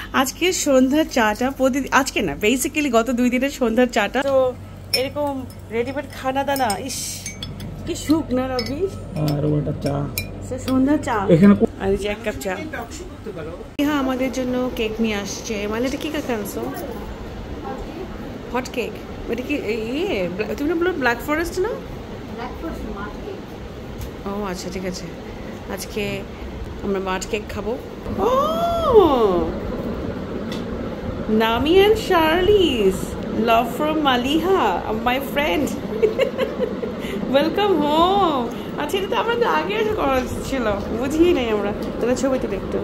আজকে সন্ধ্যার চাটা প্রতিদিন, আজকে না বেসিক্যালি গত 2 দিনের সন্ধ্যার চাটা তো এরকম রেডিমেড খানা দানা। ইস কি সুখ না রবি। আর ওটা চা, সন্ধ্যার চা এখানে আর এই যে 1 কাপ চা। হ্যাঁ আমাদের জন্য কেক নিয়ে আসছে। মানে এটা কি কাকে আনছো? Hot cake. এটা কি ইয়ে তুমি না বলো ব্ল্যাক ফরেস্ট না? ও আচ্ছা ঠিক আছে, আজকে আমরা মাঠ কেক খাবো। ও নামি অ্যান্ড শার্লিস, love from Maliha, my friend. Welcome home. আচ্ছা এটা তো আমাদের আগে এসে করা ছিল, বুঝিই নাই আমরা। তাহলে ছবিতে দেখতো।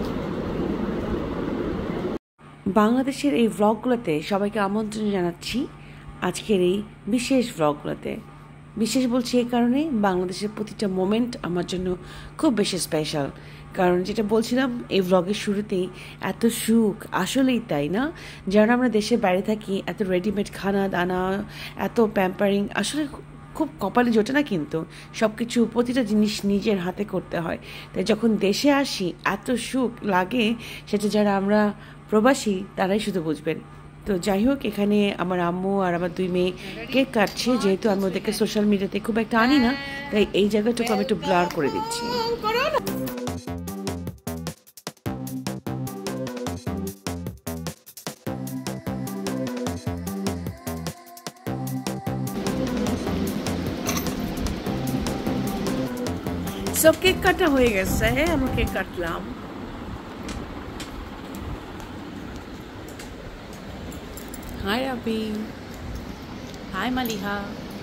বাংলাদেশের এই ভ্লগগুলোতে সবাইকে আমন্ত্রণ জানাচ্ছি আজকের এই বিশেষ ভ্লগগুলোতে। বিশেষ বলছি এই কারণে, বাংলাদেশের প্রতিটা মোমেন্ট আমার জন্য খুব বেশি স্পেশাল। কারণ যেটা বলছিলাম এই ভ্লগের শুরুতেই, এত সুখ আসলেই তাই না? যারা আমরা দেশের বাইরে থাকি, এত রেডিমেড খানা দানা, এত প্যাম্পারিং আসলে খুব কপালে জোটে না, কিন্তু সব কিছু প্রতিটা জিনিস নিজের হাতে করতে হয়। তাই যখন দেশে আসি এত সুখ লাগে, সেটা যারা আমরা প্রবাসী তারাই শুধু বুঝবেন। তো যাই হোক, এখানে আমার আম্মু আর আমার 2 মেয়ে কেক কাটছে। যেহেতু আমি ওদেরকে সোশ্যাল মিডিয়াতে খুব একটা আনি না, তাই এই জায়গাটুকু আমি একটু ব্লার করে দিচ্ছি। সব কেক কাটা হয়ে গেছে, আমরা কেক কাটলাম। হাই রাবি, হাই মালিহা।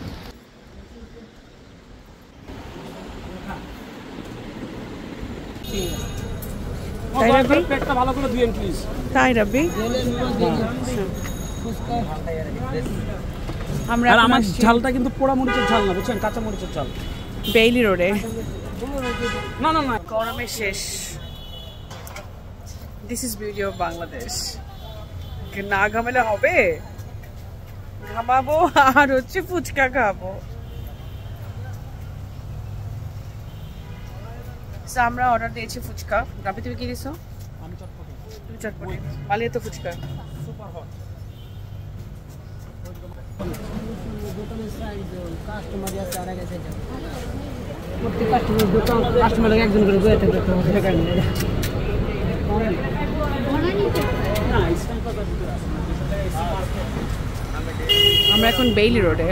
তাই রাবি, পেটটা ভালো করে ধুয়েন প্লিজ। তাই রাবি, আমরা আমার ঝালটা কিন্তু পোড়া মরিচের ঝাল না, বুঝছেন, কাঁচা মরিচের ঝাল। বেইলি রোডে না না না, গরমে শেষ। This is beauty of Bangladesh. না ঘামালে হবে, ঘামাবো আর হচ্ছে ফুচকা খাবো। আমরা অর্ডার দিয়েছি ফুচকা। গাবি তুমি কি দিছো? আমি চটপটি। তুমি চটপটি, মালিয়া তো ফুচকা। Super hot. একজন করে বয়ে থাকবে। আমরা এখন বেইলি রোডে।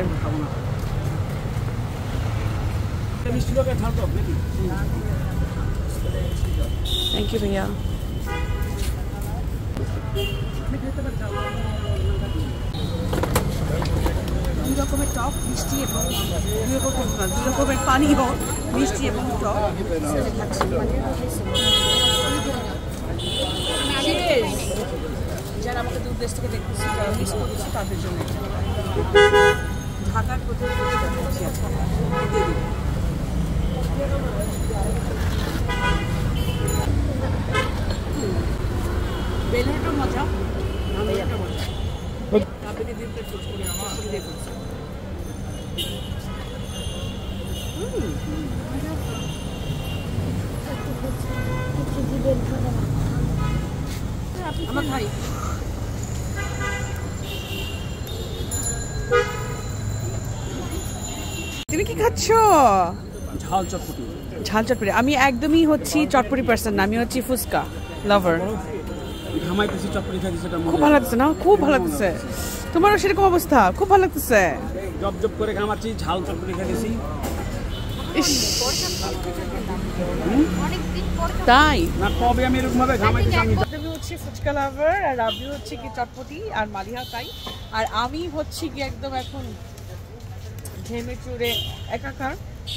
থ্যাংক ইউ ভাইয়া। 2 রকমের টক, মিষ্টি এবং 2 রকমের পানীয়, মিষ্টি এবং টক। যারা আমাকে দূর দেশ থেকে দেখতেছি, যারা মিস করতেছি তাদের জন্য ঢাকার কোথায় বেলুনটা মজা, বেলুনটা মজা। আপনি দিন পেট চুজ করে আমার দিয়ে করছে। আমার ভাই তুমি কি খাচ্ছ? ঝাল চটপটি। ঝাল চটপটি। আমি একদমই হচ্ছি চটপটি পার্সন না, আমি হচ্ছি ফুচকা লাভার। ঘামাইতেছি চটপটি খাইতেছি, সেটা খুব ভালো লাগছে না? খুব ভালো লাগছে। তোমারও সেরকম অবস্থা? খুব ভালো লাগতেছে। জব জব করে ঘামাচ্ছি, ঝাল চটপটি খাইতেছি। তাই না, কবে আমি এরকম ভাবে ঘামাইতেছি? আমি হচ্ছে ফুচকা লাভার, আর রাবি হচ্ছে কি চটপটি, আর মালিহা তাই। আর আমি হচ্ছে কি একদম এখন ঘেমে চুড়ে একাকার,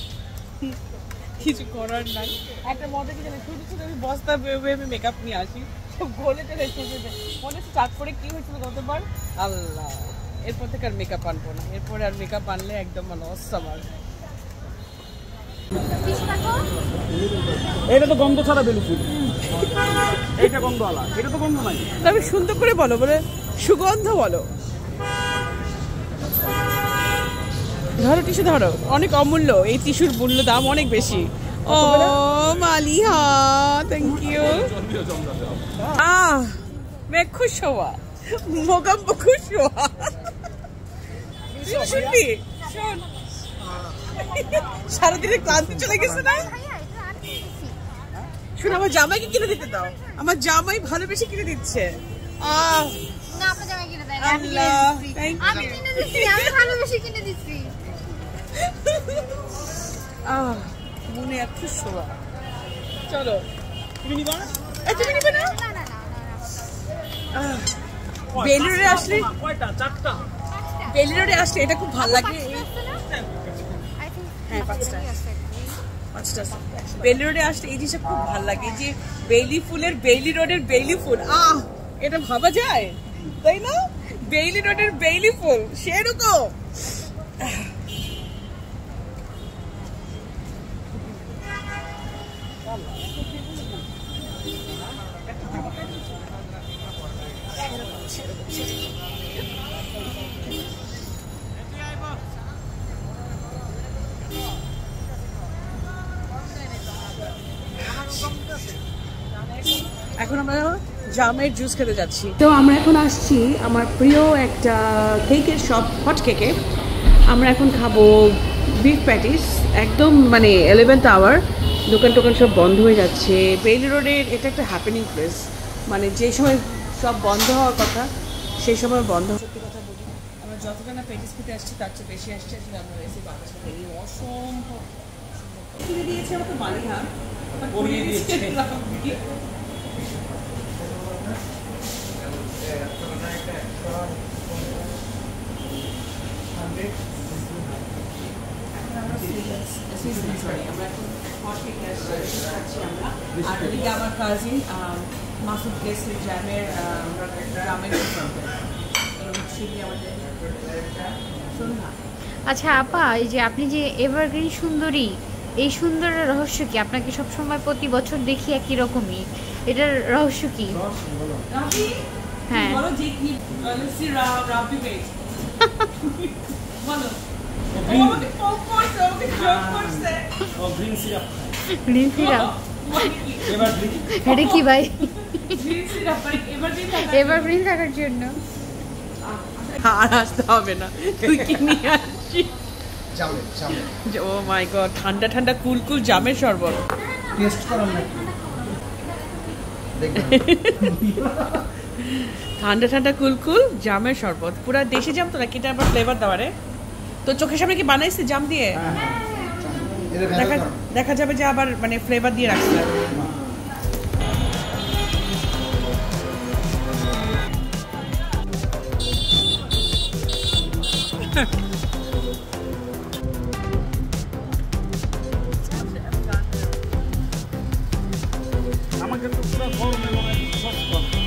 কিছু করার নাই। একটা মজা কি জানি, শুধু শুধু আমি বস্তা বেয়ে আমি মেকআপ নিয়ে আসি, সব গলে চলে এসেছে। মনে হচ্ছে চাট করে কি হয়েছিল গতবার। আল্লাহ, এরপর থেকে আর মেকআপ আনবো না। এরপরে আর মেকআপ আনলে একদম লস আমার। এটা তো গন্ধ ছাড়া বেলুন, এইটা গন্ধ আলা, এটা তো গন্ধ নাই। তবে সুন্দর করে বলো, বলে সুগন্ধ বলো। ধরো টিস্যু ধরো, অনেক অমূল্য এই টিস্যুর মূল্য, দাম অনেক বেশি। ও মালিহা, থ্যাংক ইউ। খুশ হওয়া, মোগাম্ব খুশ হওয়া। শুনবি শোন, সারাদিনের ক্লান্তি চলে গেছে না? শোন, আমার জামাইকে কিনে দিতে দাও, আমার জামাই ভালোবেসে কিনে দিচ্ছে। মনে এক খুশ হওয়া। চলো, তুমি নিবা না? তুমি নিবে না? বেলুড়ে আসলে, বেলুড়ে আসলে এটা খুব ভালো লাগে। হ্যাঁ, 5টা। বেলি রোডে আসলে এই জিনিসটা খুব ভালো লাগে, যে বেইলি ফুলের, বেইলি রোডের বেইলি ফুল, এটা ভাবা যায় তাই না? বেইলি রোডের বেইলি ফুল সেরকম। এখন আমরা জামের জুস খেতে যাচ্ছি। তো আমরা এখন আসছি আমার প্রিয় একটা কেকের শপ, হট কেকে। আমরা এখন খাবো বিফ প্যাটিস, একদম মানে 11th আওয়ার, দোকান টোকান সব বন্ধ হয়ে যাচ্ছে। বেইলি রোডের এটা একটা হ্যাপেনিং প্লেস, মানে যে সময় সব বন্ধ হওয়ার কথা সেই সময় বন্ধ। সত্যি কথা বলি, আমরা যতটা না প্যাটিস খেতে আসছি তার চেয়ে বেশি আসছে আমরা এসে বাতাসে এই অসম্ভব কিনে দিয়েছে আমাকে মালিহা, পরিয়ে দিয়েছে। আমার কাজিন মাসুদ গেছে জ্যামের গ্রামের। আচ্ছা আপা, এই যে আপনি যে এভারগ্রিন সুন্দরী, এই সুন্দরের রহস্য কি? আপনাকে সবসময় প্রতি বছর দেখি একই রকমই, এটার রহস্য কি? হ্যাঁ, এটা কি ভাই? এভারগ্রিন থাকার জন্য আর আসতে হবে না, তুই কি নিয়ে আসছিস? ও মাই গড, ঠান্ডা ঠান্ডা কুল কুল জামের শরবত। ঠান্ডা ঠান্ডা কুল কুল জামের শরবত, পুরা দেশি জাম তো নাকি? এটা আবার ফ্লেভার দেওয়া রে? তো চোখের সামনে কি বানাইছে জাম দিয়ে? দেখা যাবে যে আবার মানে ফ্লেভার দিয়ে রাখছে। আমাকে তো পুরো গরমে মনে কষ্ট।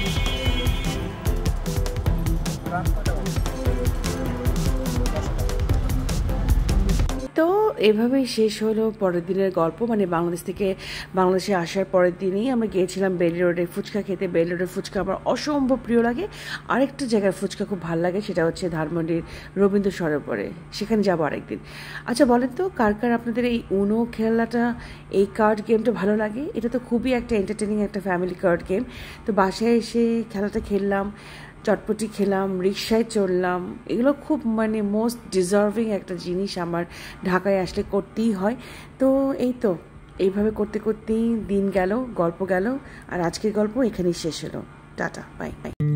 তো এভাবেই শেষ হলো পরের দিনের গল্প। মানে বাংলাদেশ থেকে বাংলাদেশে আসার পরের দিনই আমরা গিয়েছিলাম বেলি রোডে ফুচকা খেতে। বেলি রোডের ফুচকা আমার অসম্ভব প্রিয় লাগে। আরেকটা জায়গার ফুচকা খুব ভালো লাগে, সেটা হচ্ছে ধানমন্ডির রবীন্দ্র সরোবরে, সেখানে যাবো আরেকদিন। আচ্ছা বলেন তো, কার কার আপনাদের এই উনো খেলাটা, এই কার্ড গেমটা ভালো লাগে? এটা তো খুবই একটা এন্টারটেনিং একটা ফ্যামিলি কার্ড গেম। তো বাসায় এসে খেলাটা খেললাম, চটপটি খেলাম, রিক্সায় চললাম, এগুলো খুব মানে মোস্ট ডিজার্ভিং একটা জিনিস আমার ঢাকায় আসলে করতেই হয়। তো এই তো এইভাবে করতে করতেই দিন গেল, গল্প গেল, আর আজকের গল্প এখানেই শেষ হলো। Tata, bye by.